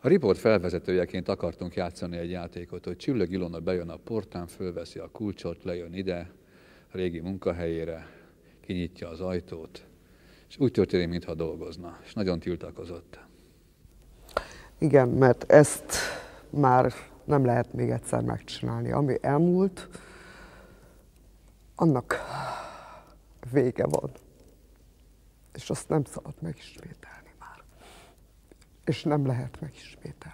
riport felvezetőjeként akartunk játszani egy játékot, hogy Csüllög Ilona bejön a portán, fölveszi a kulcsot, lejön ide, a régi munkahelyére, kinyitja az ajtót, és úgy történik, mintha dolgozna, és nagyon tiltakozott. Igen, mert ezt már nem lehet még egyszer megcsinálni. Ami elmúlt, annak vége van. És azt nem szabad megismételni már. És nem lehet megismételni.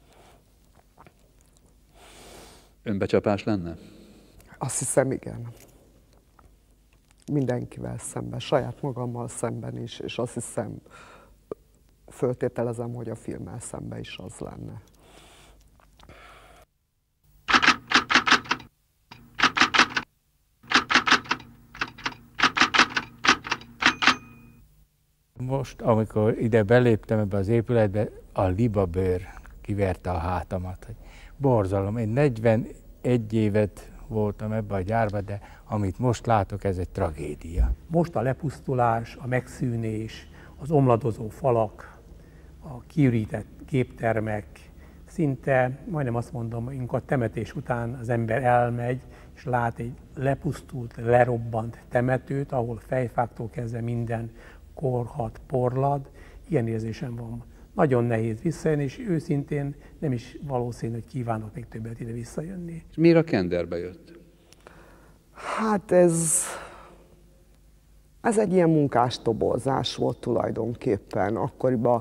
Önbecsapás lenne? Azt hiszem, igen. Mindenkivel szemben, saját magammal szemben is, és azt hiszem, föltételezem, hogy a filmmel szemben is az lenne. Most, amikor ide beléptem ebbe az épületbe, a libabőr kiverte a hátamat. Hogy borzalom, én 41 évet voltam ebbe a gyárba, de amit most látok, ez egy tragédia. Most a lepusztulás, a megszűnés, az omladozó falak, a kiürített képtermek, szinte, majdnem azt mondom, amikor a temetés után az ember elmegy, és lát egy lepusztult, lerobbant temetőt, ahol fejfáktól kezdve minden korhat, porlad, ilyen érzésem van. Nagyon nehéz visszajönni, és őszintén nem is valószínű, hogy kívánok még többet ide visszajönni. És miért a Kenderbe jött? Hát ez egy ilyen munkástoborzás volt tulajdonképpen. Akkoriban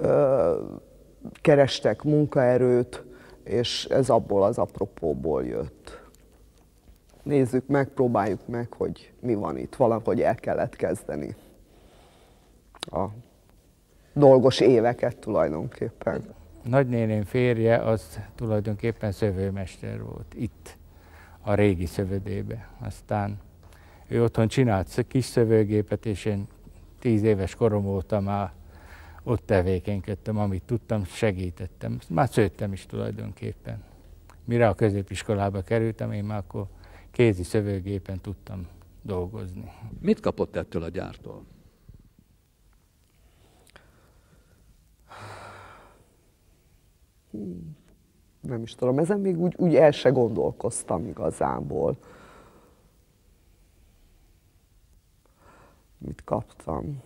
kerestek munkaerőt, és ez abból az apropóból jött. Nézzük meg, próbáljuk meg, hogy mi van itt. Valahogy el kellett kezdeni a dolgos éveket tulajdonképpen. Nagynéném férje az tulajdonképpen szövőmester volt itt, a régi szövődébe. Aztán ő otthon csinált kis szövőgépet, és én 10 éves korom óta már ott tevékenykedtem, amit tudtam, segítettem. Már szőttem is tulajdonképpen. Mire a középiskolába kerültem, én már akkor kézi szövőgépen tudtam dolgozni. Mit kapott ettől a gyártól? Nem is tudom, ezen még úgy el se gondolkoztam igazából. Mit kaptam?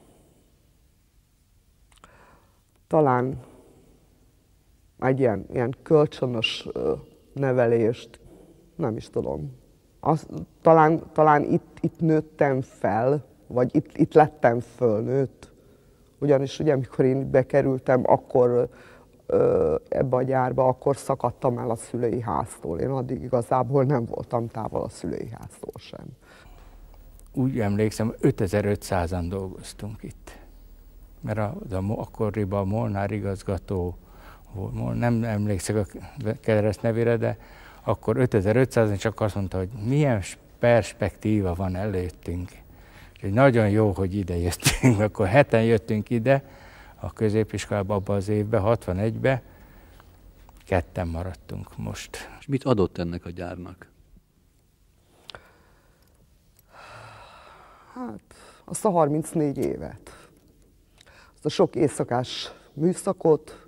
Talán egy ilyen kölcsönös nevelést, nem is tudom. Talán itt nőttem fel, vagy itt lettem fölnőtt. Ugyanis ugye, amikor én bekerültem, akkor ebbe a gyárba, akkor szakadtam el a szülői háztól. Én addig igazából nem voltam távol a szülői háztól sem. Úgy emlékszem, 5500-an dolgoztunk itt. Mert akkoriban a Molnár igazgató, nem emlékszek a keresztnevére, de akkor 5500-an csak azt mondta, hogy milyen perspektíva van előttünk. Úgyhogy nagyon jó, hogy ide jöttünk. Akkor 7-en jöttünk ide, a középiskolába abban az évben, 61-ben, 2-en maradtunk most. És mit adott ennek a gyárnak? Hát, azt a 34 évet. Azt a sok éjszakás műszakot,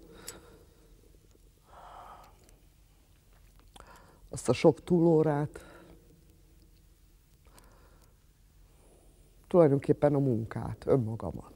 azt a sok túlórát, tulajdonképpen a munkát, önmagamat.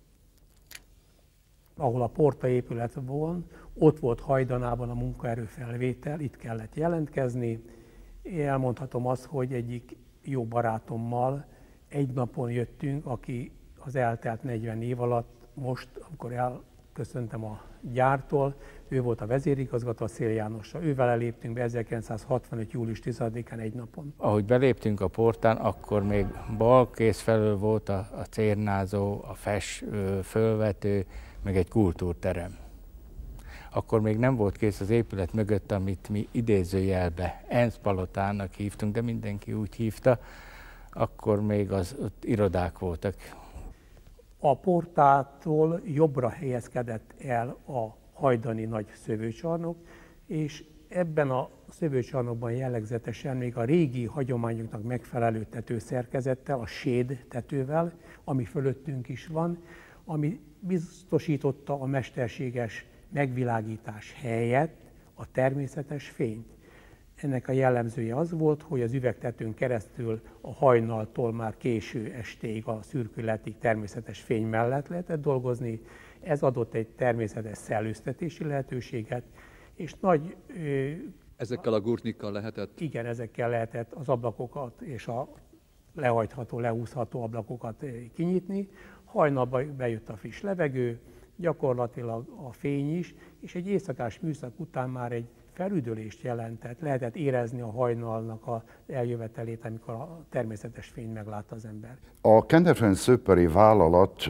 Ahol a porta épület van, ott volt hajdanában a munkaerőfelvétel, itt kellett jelentkezni. Én elmondhatom azt, hogy egyik jó barátommal egy napon jöttünk, aki az eltelt 40 év alatt most, amikor elköszöntem a gyártól, ő volt a vezérigazgató, a Szél Jánossal. Ővel léptünk be 1965. július 10-án egy napon. Ahogy beléptünk a portán, akkor még bal kéz felől volt a cérnázó, a fölvető, meg egy kultúrterem. Akkor még nem volt kész az épület mögött, amit mi idézőjelbe ENSZ palotának hívtunk, de mindenki úgy hívta, akkor még ott irodák voltak. A portától jobbra helyezkedett el a hajdani nagy szövőcsarnok, és ebben a szövőcsarnokban jellegzetesen még a régi hagyományoknak megfelelő tetőszerkezettel, a séd tetővel, ami fölöttünk is van, ami biztosította a mesterséges megvilágítás helyett a természetes fényt. Ennek a jellemzője az volt, hogy az üvegtetőn keresztül a hajnaltól már késő estéig a szürkületig természetes fény mellett lehetett dolgozni. Ez adott egy természetes szellőztetési lehetőséget, és nagy... Ezekkel a gurtnikkal lehetett? Igen, ezekkel lehetett az ablakokat és a lehajtható, lehúzható ablakokat kinyitni. Hajnalban bejött a friss levegő, gyakorlatilag a fény is, és egy éjszakás műszak után már egy felüdülést jelentett, lehetett érezni a hajnalnak az eljövetelét, amikor a természetes fényt meglátta az ember. A Kenderfein-Szőperi vállalat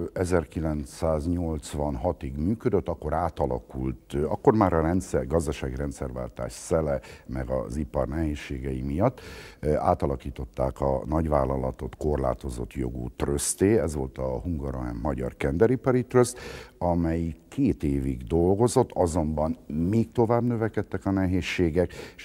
1986-ig működött, akkor átalakult, akkor már a gazdasági rendszerváltás szele, meg az ipar nehézségei miatt átalakították a nagyvállalatot korlátozott jogú tröszté, ez volt a Hungarohem Magyar Kenderipari Tröszt, amely 2 évig dolgozott, azonban még tovább növekedtek a nehézségek, és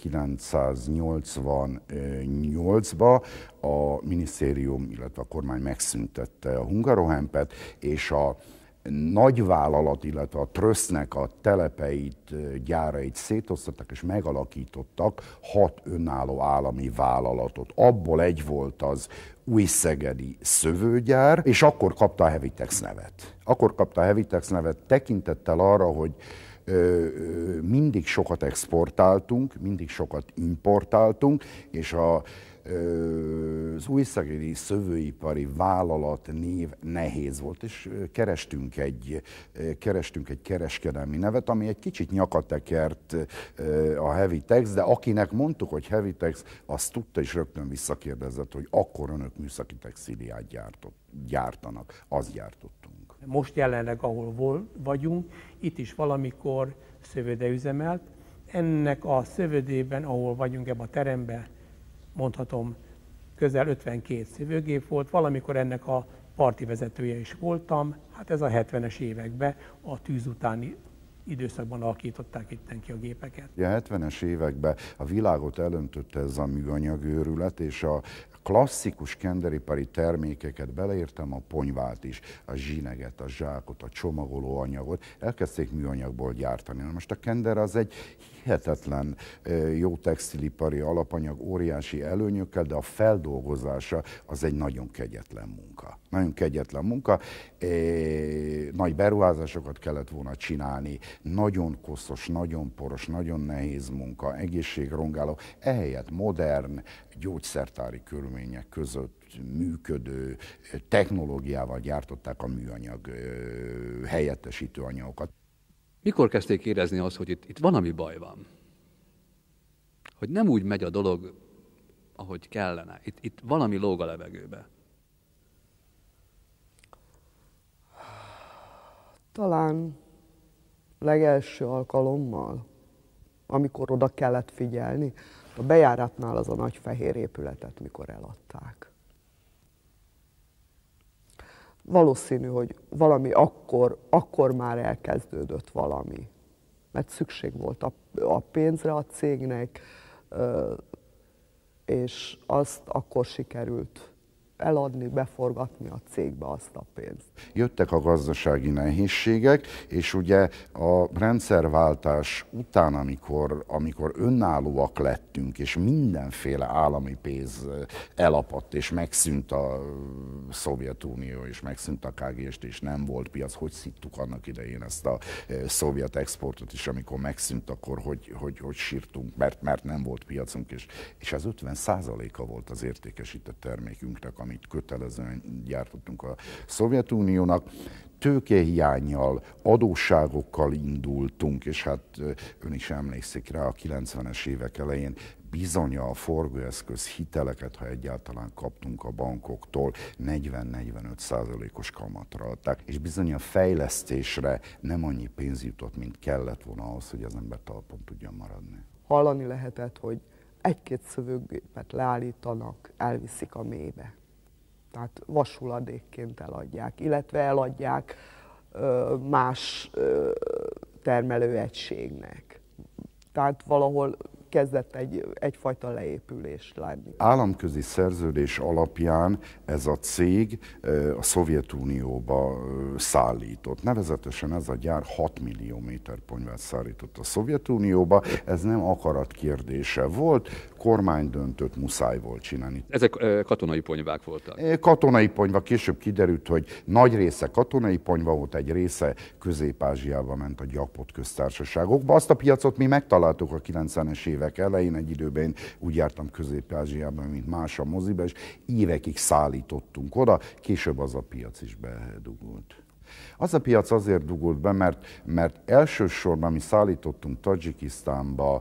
1988-ban a minisztérium, illetve a kormány megszüntette a Hungarohempet, és a nagyvállalat, illetve a trösznek a telepeit, gyárait szétosztottak és megalakítottak 6 önálló állami vállalatot. Abból egy volt az újszegedi szövőgyár, és akkor kapta a Hevitex nevet. Akkor kapta a Hevitex nevet tekintettel arra, hogy mindig sokat exportáltunk, mindig sokat importáltunk, és az újszegedi szövőipari vállalat név nehéz volt, és kerestünk egy kereskedelmi nevet, ami egy kicsit nyakatekert a Hevitex, de akinek mondtuk, hogy Hevitex, azt tudta és rögtön visszakérdezett, hogy akkor önök műszaki textíliát gyártanak, azt gyártottunk. Most jelenleg, ahol vagyunk, itt is valamikor szövőde üzemelt. Ennek a szövődében, ahol vagyunk ebben a teremben, mondhatom, közel 52 szövőgép volt, valamikor ennek a parti vezetője is voltam. Hát ez a 70-es években, a tűz utáni időszakban alakították itten ki a gépeket. A 70-es években a világot elöntötte ez a műanyag őrület, és a klasszikus kenderipari termékeket, beleértem a ponyvát is, a zsineget, a zsákot, a csomagolóanyagot, elkezdték műanyagból gyártani. Na most a kender az egy hihetetlen jó textilipari alapanyag, óriási előnyökkel, de a feldolgozása az egy nagyon kegyetlen munka. Nagyon kegyetlen munka, nagy beruházásokat kellett volna csinálni, nagyon koszos, nagyon poros, nagyon nehéz munka, egészségrongáló, ehelyett modern, gyógyszertári körülmények között működő technológiával gyártották a műanyag helyettesítő anyagokat. Mikor kezdték érezni azt, hogy itt valami baj van? Hogy nem úgy megy a dolog, ahogy kellene. Itt valami lóg a levegőbe. Talán legelső alkalommal, amikor oda kellett figyelni, a bejáratnál az a nagy fehér épületet, mikor eladták. Valószínű, hogy valami akkor már elkezdődött valami. Mert szükség volt a pénzre a cégnek, és azt akkor sikerült eladni, beforgatni a cégbe azt a pénzt. Jöttek a gazdasági nehézségek, és ugye a rendszerváltás után, amikor önállóak lettünk, és mindenféle állami pénz elapadt, és megszűnt a Szovjetunió, és megszűnt a KGST, és nem volt piac, hogy szittuk annak idején ezt a szovjet exportot is, amikor megszűnt, akkor hogy sírtunk, mert nem volt piacunk, és az 50%-a volt az értékesített termékünknek, amit kötelezően gyártottunk a Szovjetuniónak. Tőkehiánnyal, adósságokkal indultunk, és hát ön is emlékszik rá, a 90-es évek elején bizony a forgóeszköz hiteleket, ha egyáltalán kaptunk a bankoktól, 40-45%-os kamatra adták, és bizony a fejlesztésre nem annyi pénz jutott, mint kellett volna ahhoz, hogy az ember talpon tudjon maradni. Hallani lehetett, hogy 1-2 szövőgépet leállítanak, elviszik a mélybe. Tehát vashulladékként eladják, illetve eladják más termelőegységnek. Tehát valahol kezdett egyfajta leépülés lenni. Államközi szerződés alapján ez a cég a Szovjetunióba szállított. Nevezetesen ez a gyár 6 millió méter ponyvát szállított a Szovjetunióba. Ez nem akarat kérdése volt, kormány döntött, muszáj volt csinálni. Ezek katonai ponyvák voltak? Katonai ponyva, később kiderült, hogy nagy része katonai ponyva volt, egy része Közép-Ázsiába ment a gyarapott köztársaságokba. Azt a piacot mi megtaláltuk a 90-es évek elején, egy időben én úgy jártam Közép-Ázsiában, mint más a moziba, és évekig szállítottunk oda, később az a piac is bedugult. Az a piac azért dugult be, mert elsősorban mi szállítottunk Tadzsikisztánba,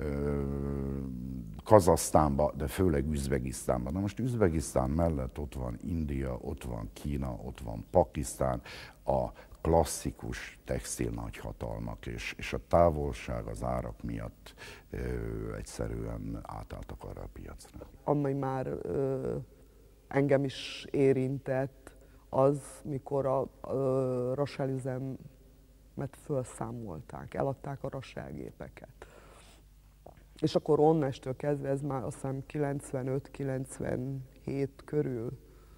Kazahsztánba, de főleg Üzbegisztánba. Na most Üzbegisztán mellett ott van India, ott van Kína, ott van Pakisztán, a klasszikus textil nagyhatalmak, és a távolság, az árak miatt egyszerűen átálltak arra a piacra. Ami már engem is érintett, az, mikor a raselizemet felszámolták, eladták a raselgépeket. És akkor onnestől kezdve, ez már azt hiszem 95-97 körül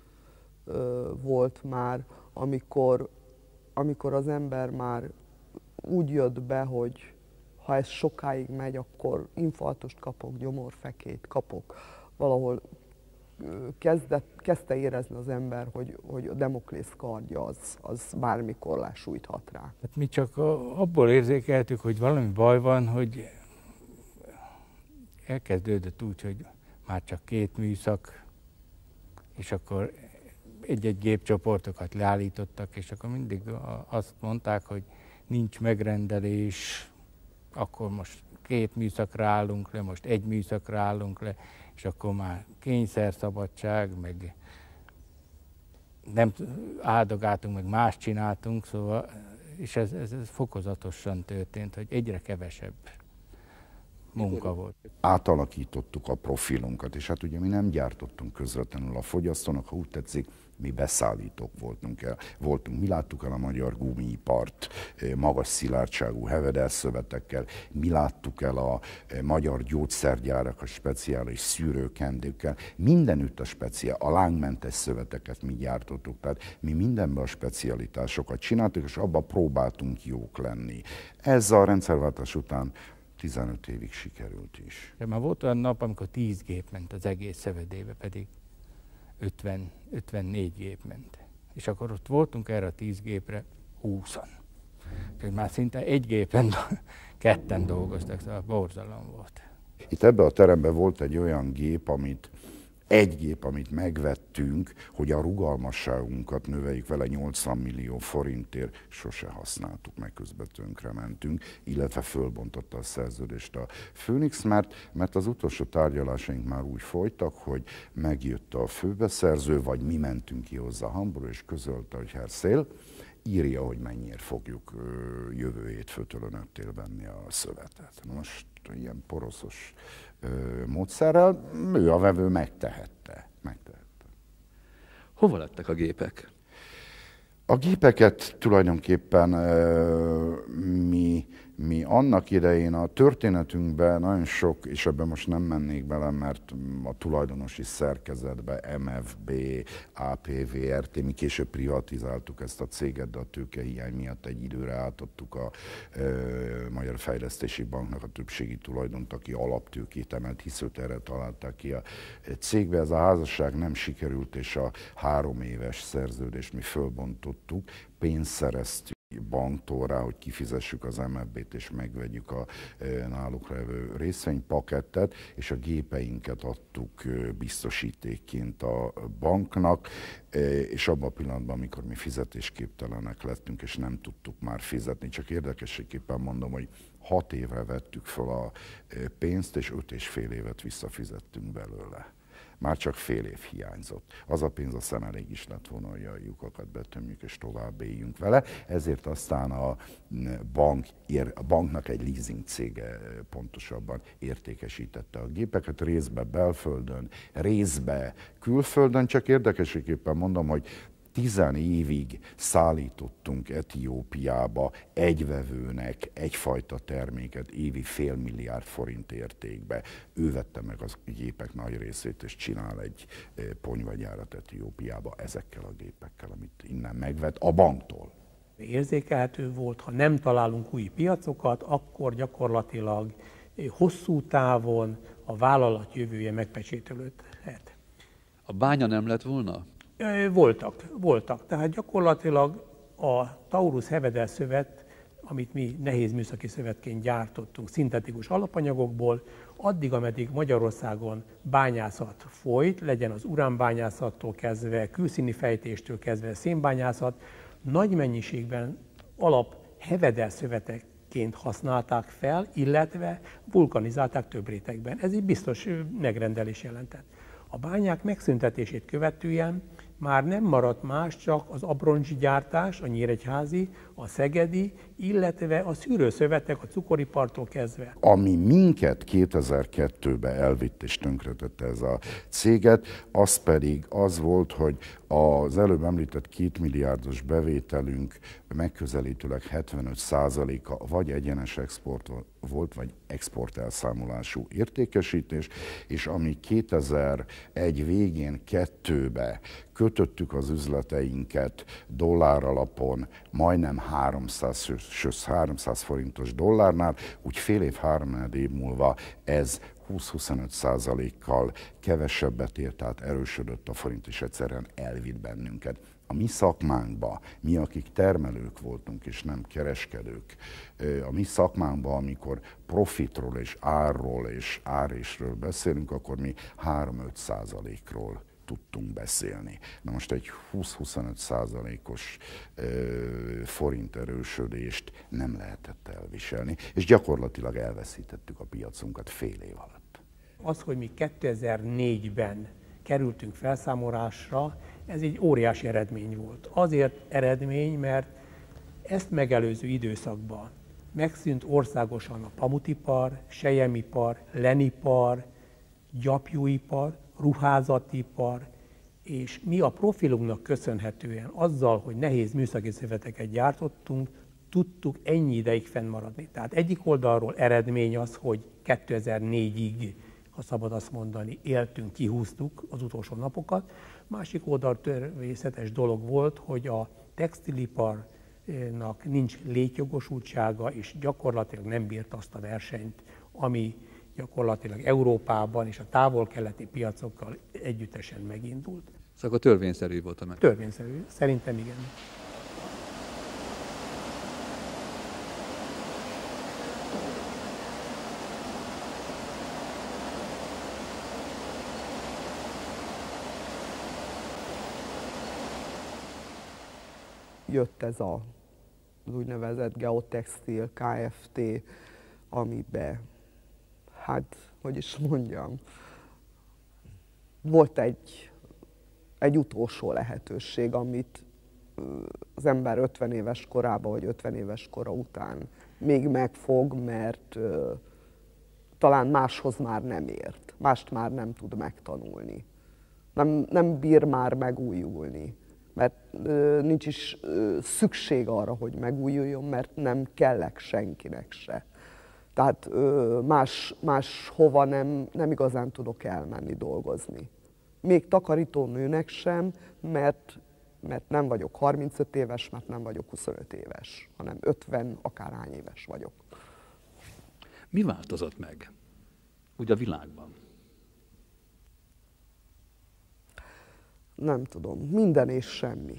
volt már, amikor az ember már úgy jött be, hogy ha ez sokáig megy, akkor infarktust kapok, gyomorfekét kapok. Valahol kezdte érezni az ember, hogy a Damoklész kardja az bármikor lesújthat rá. Hát mi csak abból érzékeltük, hogy valami baj van, hogy elkezdődött úgy, hogy már csak 2 műszak, és akkor egy-egy gépcsoportokat leállítottak, és akkor mindig azt mondták, hogy nincs megrendelés, akkor most 2 műszakra állunk le, most 1 műszakra állunk le, és akkor már kényszerszabadság, meg nem áldogáltunk, meg más csináltunk, szóval, és ez fokozatosan történt, hogy egyre kevesebb munka volt. Átalakítottuk a profilunkat, és hát ugye mi nem gyártottunk közvetlenül a fogyasztónak, ha úgy tetszik, mi beszállítók voltunk. Mi láttuk el a magyar gumiipart magas szilárdságú hevederszövetekkel, mi láttuk el a magyar gyógyszergyárak a speciális szűrőkendőkkel, mindenütt a a lángmentes szöveteket mi gyártottuk, tehát mi mindenben a specialitásokat csináltuk, és abban próbáltunk jók lenni. Ez a rendszerváltás után 15 évig sikerült is. De már volt olyan nap, amikor 10 gép ment az egész szevedébe, pedig 54 gép ment. És akkor ott voltunk erre a 10 gépre 20-an. Tehát már szinte egy gépen 2-en dolgoztak, szóval borzalom volt. Itt ebben a teremben volt egy olyan gép, amit megvettünk, hogy a rugalmasságunkat növeljük vele 80 millió forintért, sose használtuk, meg közben tönkrementünk, illetve fölbontotta a szerződést a Phoenix, mert az utolsó tárgyalásaink már úgy folytak, hogy megjött a főbeszerző, vagy mi mentünk ki hozzá Hamburgba, és közölte, hogy Herr Szél, írja, hogy mennyire fogjuk jövő hétfőtől önöknél venni a szövetet. Most ilyen poroszos módszerrel ő a vevő megtehette. Hova lettek a gépek? A gépeket tulajdonképpen mi annak idején a történetünkben nagyon sok, és ebben most nem mennék bele, mert a tulajdonosi szerkezetbe MFB, APVRT, mi később privatizáltuk ezt a céget, de a tőkehiány miatt egy időre átadtuk a Magyar Fejlesztési Banknak a többségi tulajdont, aki alaptőkét emelt, hisz őt erre találták ki a cégbe. Ez a házasság nem sikerült, és a 3 éves szerződést mi fölbontottuk, pénzt szereztünk banktól rá, hogy kifizessük az MFB-t és megvegyük a náluk levő részvénypakettet, és a gépeinket adtuk biztosítékként a banknak, és abban a pillanatban, amikor mi fizetésképtelenek lettünk, és nem tudtuk már fizetni, csak érdekességképpen mondom, hogy 6 évre vettük fel a pénzt, és 5,5 évet visszafizettünk belőle. Már csak fél év hiányzott. Az a pénz aztán elég is lett volna, hogy a lyukakat betömjük és tovább éljünk vele. Ezért aztán a banknak egy leasing cége pontosabban értékesítette a gépeket, részbe belföldön, részbe külföldön. Csak érdekességképpen mondom, hogy 10 évig szállítottunk Etiópiába egyvevőnek egyfajta terméket évi $500 millió értékbe. Ő vette meg az gépek nagy részét, és csinál egy ponyvagyárat Etiópiába ezekkel a gépekkel, amit innen megvett a banktól. Érzékelhető volt, ha nem találunk új piacokat, akkor gyakorlatilag hosszú távon a vállalat jövője megpecsételődhet. A bánya nem lett volna? Voltak. Tehát gyakorlatilag a Taurus Hevedel szövet, amit mi nehéz műszaki szövetként gyártottunk szintetikus alapanyagokból, addig, ameddig Magyarországon bányászat folyt, legyen az uránbányászattól kezdve, külszíni fejtéstől kezdve, szénbányászat, nagy mennyiségben alap hevedel szövetekként használták fel, illetve vulkanizálták több rétegben. Ez egy biztos megrendelés jelentett. A bányák megszüntetését követően már nem maradt más, csak az abroncsi gyártás, a nyíregyházi, a szegedi, illetve a szűrőszövetek a cukoripartól kezdve. Ami minket 2002-ben elvitt és tönkretette ez a céget, az pedig az volt, hogy az előbb említett 2 milliárdos bevételünk megközelítőleg 75%-a vagy egyenes export volt, vagy exportelszámolású értékesítés, és ami 2001 végén 2-be kötöttük az üzleteinket dollár alapon, majdnem 300 forintos dollárnál, úgy fél év, 3 év múlva ez 20-25%-kal kevesebbet ért, tehát erősödött a forint, és egyszerűen elvitt bennünket. A mi szakmánkban, mi akik termelők voltunk és nem kereskedők, a mi szakmánkban, amikor profitról és árról és árésről beszélünk, akkor mi 3-5%-ról tudtunk beszélni. Na most egy 20-25%-os forint erősödést nem lehetett elviselni, és gyakorlatilag elveszítettük a piacunkat fél év alatt. Az, hogy mi 2004-ben kerültünk felszámolásra, ez egy óriási eredmény volt. Azért eredmény, mert ezt megelőző időszakban megszűnt országosan a pamutipar, selyemipar, lenipar, gyapjúipar, ruházatipar, és mi a profilunknak köszönhetően azzal, hogy nehéz műszaki szöveteket gyártottunk, tudtuk ennyi ideig fennmaradni. Tehát egyik oldalról eredmény az, hogy 2004-ig, ha szabad azt mondani, éltünk, kihúztuk az utolsó napokat. Másik oldal természetes dolog volt, hogy a textiliparnak nincs létjogosultsága, és gyakorlatilag nem bírt azt a versenyt, ami gyakorlatilag Európában és a távol-keleti piacokkal együttesen megindult. Szóval törvényszerű volt a meg. Törvényszerű, szerintem igen. Jött ez az úgynevezett Geotextil Kft., amiben, hát, hogy is mondjam, volt egy utolsó lehetőség, amit az ember 50 éves korában, vagy 50 éves kora után még megfog, mert talán máshoz már nem ért, mást már nem tud megtanulni. Nem bír már megújulni, mert nincs is szükség arra, hogy megújuljon, mert nem kellek senkinek se. Tehát máshova nem igazán tudok elmenni dolgozni. Még takarítónőnek sem, mert nem vagyok 35 éves, mert nem vagyok 25 éves, hanem 50 akárhány éves vagyok. Mi változott meg úgy a világban? Nem tudom, minden és semmi.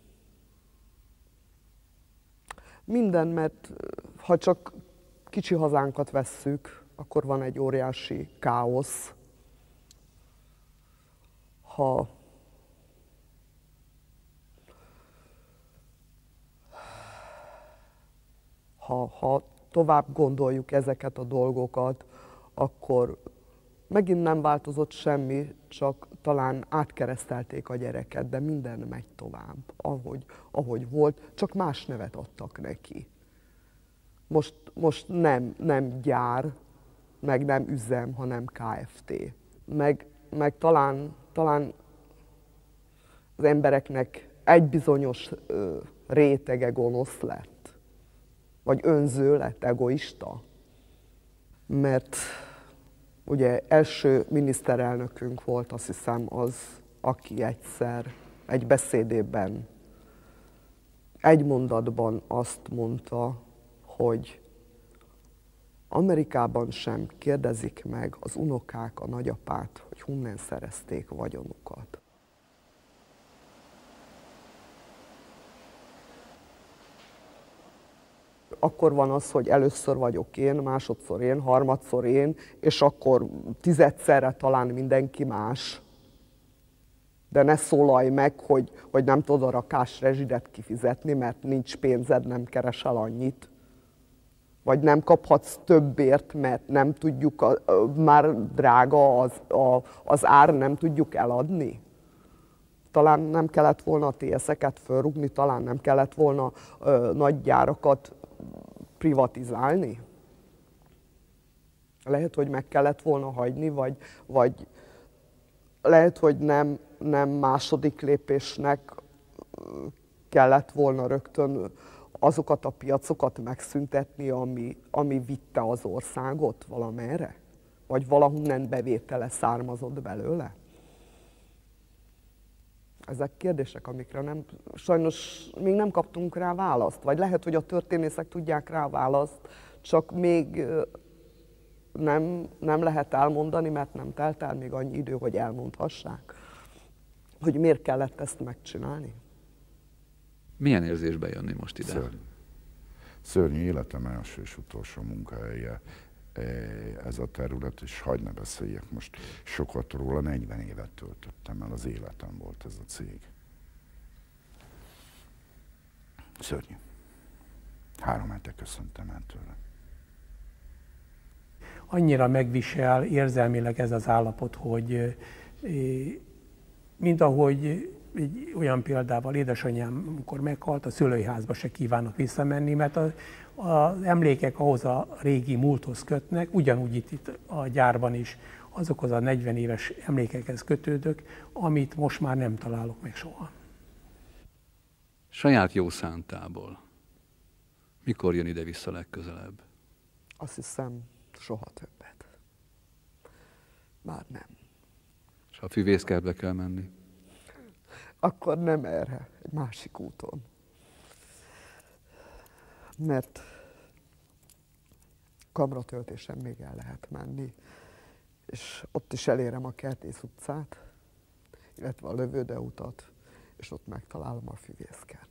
Minden, mert ha csak kicsi hazánkat vesszük, akkor van egy óriási káosz. Ha tovább gondoljuk ezeket a dolgokat, akkor megint nem változott semmi, csak talán átkeresztelték a gyereket, de minden megy tovább, ahogy volt, csak más nevet adtak neki. Most nem gyár, meg nem üzem, hanem Kft. Meg talán az embereknek egy bizonyos rétege gonosz lett, vagy önző lett, egoista. Mert ugye első miniszterelnökünk volt, azt hiszem, az, aki egyszer egy beszédében, egy mondatban azt mondta, hogy Amerikában sem kérdezik meg az unokák a nagyapát, hogy honnan szerezték vagyonukat. Akkor van az, hogy először vagyok én, másodszor én, harmadszor én, és akkor tizedszerre talán mindenki más. De ne szólalj meg, hogy nem tudod a rakásszrezsidet kifizetni, mert nincs pénzed, nem keresel annyit. Vagy nem kaphatsz többért, mert nem tudjuk, már drága az ár, nem tudjuk eladni. Talán nem kellett volna a TS-eket fölrúgni, talán nem kellett volna nagy gyárakat privatizálni. Lehet, hogy meg kellett volna hagyni, vagy lehet, hogy nem második lépésnek kellett volna rögtön azokat a piacokat megszüntetni, ami vitte az országot valamerre? Vagy valahonnan bevétele származott belőle? Ezek kérdések, amikre sajnos még nem kaptunk rá választ. Vagy lehet, hogy a történészek tudják rá választ, csak még nem lehet elmondani, mert nem telt el még annyi idő, hogy elmondhassák, hogy miért kellett ezt megcsinálni. Milyen érzésbe jönni most ide? Szörnyű életem első és utolsó munkahelye ez a terület, és hagyd ne beszéljek most sokat róla, 40 évet töltöttem el, az életem volt ez a cég. Szörnyű. 3 hete köszöntem el tőle. Annyira megvisel érzelmileg ez az állapot, hogy mint ahogy egy olyan példával édesanyám, amikor meghalt, a szülői házba se kívánok visszamenni, mert az emlékek ahhoz a régi múlthoz kötnek, ugyanúgy itt a gyárban is azokhoz a 40 éves emlékekhez kötődök, amit most már nem találok meg soha. Saját jó szántából mikor jön ide-vissza legközelebb? Azt hiszem, soha többet. Már nem. És ha a füvészkertbe kell menni? Akkor nem erre, egy másik úton. Mert kamratöltésen még el lehet menni, és ott is elérem a Kertész utcát, illetve a Lövőde utat, és ott megtalálom a füvészkertet.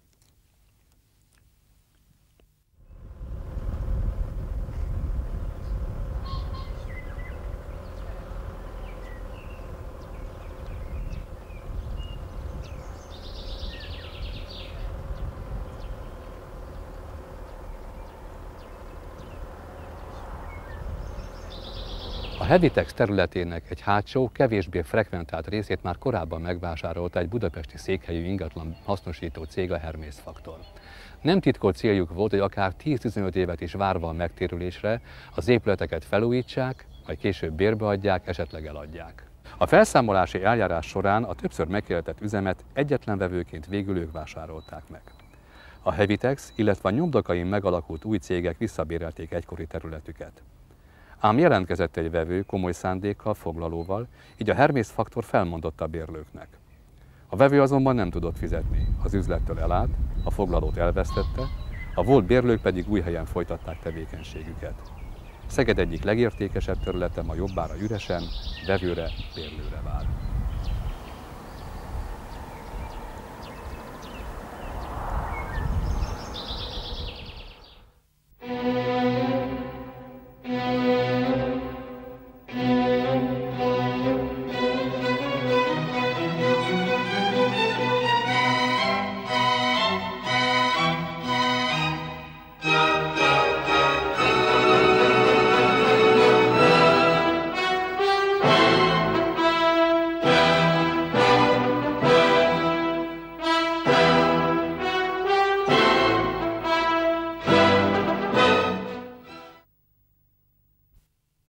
A Hevitex területének egy hátsó, kevésbé frekventált részét már korábban megvásárolta egy budapesti székhelyű ingatlan hasznosító cég, a Hermész Faktor. Nem titkolt céljuk volt, hogy akár 10-15 évet is várva a megtérülésre az épületeket felújítsák, majd később bérbe adják, esetleg eladják. A felszámolási eljárás során a többször meghirdetett üzemet egyetlen vevőként végül ők vásárolták meg. A Hevitex, illetve a nyomdokain megalakult új cégek visszabérelték egykori területüket. Ám jelentkezett egy vevő komoly szándékkal, foglalóval, így a Hermész Faktor felmondott a bérlőknek. A vevő azonban nem tudott fizetni, az üzlettől elállt, a foglalót elvesztette, a volt bérlők pedig új helyen folytatták tevékenységüket. Szeged egyik legértékesebb területe ma jobbára üresen, vevőre, bérlőre vár.